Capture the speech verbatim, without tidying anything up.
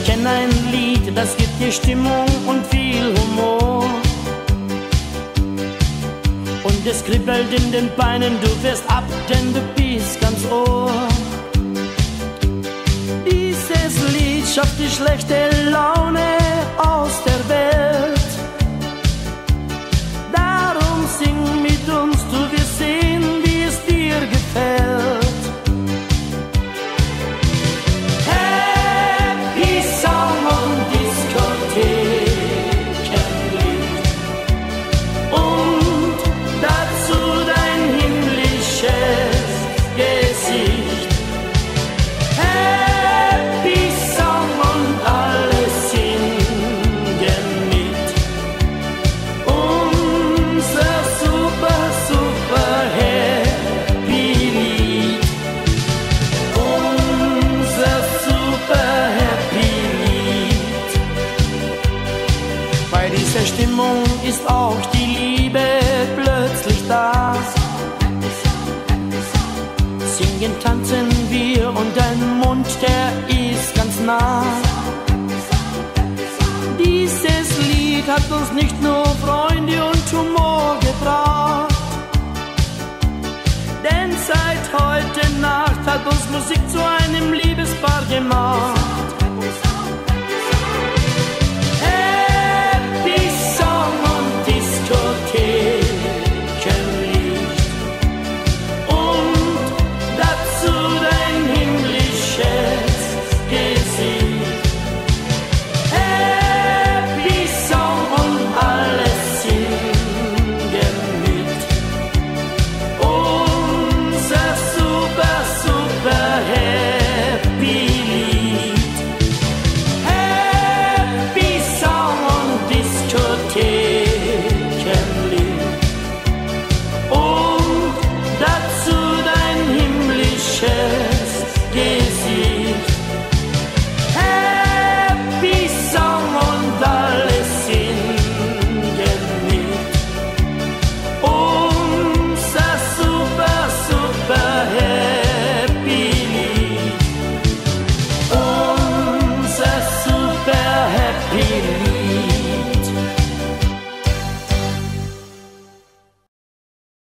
kenn ein Lied, das gibt dir Stimmung und viel Humor. Und es kribbelt in den Beinen, du wirst ab, denn du bist ganz Ohr. Dieses Lied schafft die schlechte Laune aus der Welt. Darum sing mit uns, du wirst sehen, wie es dir gefällt. Stimmung ist auch die Liebe plötzlich da. Singen, tanzen wir und dein Mund, der ist ganz nah. Dieses Lied hat uns nicht nur Freunde und Humor gebracht, denn seit heute Nacht hat uns Musik zur